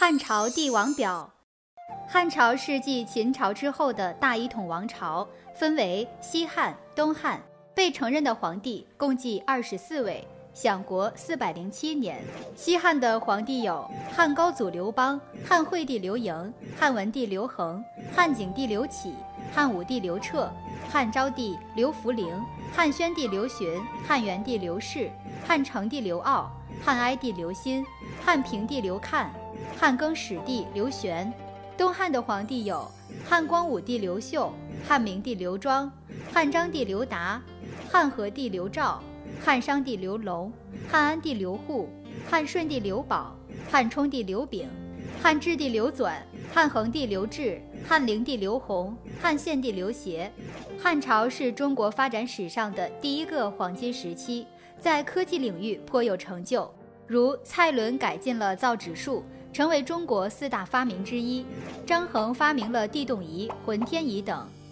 汉朝帝王表。汉朝是继秦朝之后的大一统王朝，分为西汉、东汉，被承认的皇帝共计24位，享国407年。西汉的皇帝有汉高祖刘邦、汉惠帝刘盈、汉文帝刘恒、汉景帝刘启、汉武帝刘彻、汉昭帝刘弗陵、汉宣帝刘询、汉元帝刘氏、汉成帝刘骜、汉哀帝刘欣、汉平帝刘看、汉更始帝刘玄。东汉的皇帝有汉光武帝刘秀、汉明帝刘庄、汉章帝刘达、汉和帝刘肇、汉商帝刘隆、汉安帝刘护、汉顺帝刘保、汉冲帝刘炳、汉质帝刘纂、汉恒帝刘志、汉灵帝刘弘、汉献帝刘协。汉朝是中国发展史上的第一个黄金时期，在科技领域颇有成就，如蔡伦改进了造纸术，成为中国4大发明之一，张衡发明了地动仪、浑天仪等。